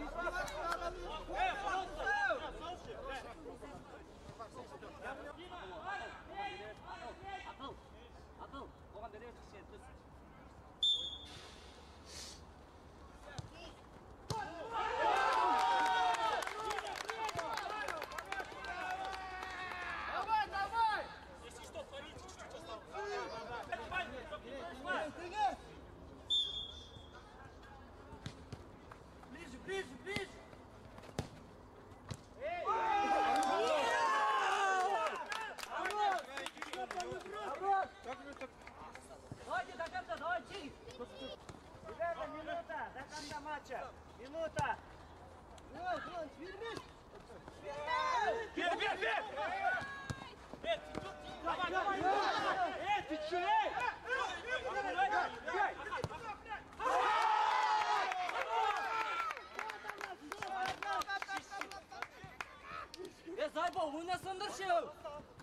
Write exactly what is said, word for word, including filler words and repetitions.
Akıl. Akıl. Oğlan nereye çıksın? Düz. Давай, давай! Если что, творите, чуть-чуть осталось. Ближе, ближе, ближе! Давайте до конца, давайте! Ребята, минута до конца матча! Минута! Давай, давай, вернись! Вверх, вверх, вверх! Эй, ты тут! Давай, давай! Эй, ты че, эй! Ey Zaybo, oynasındır şu!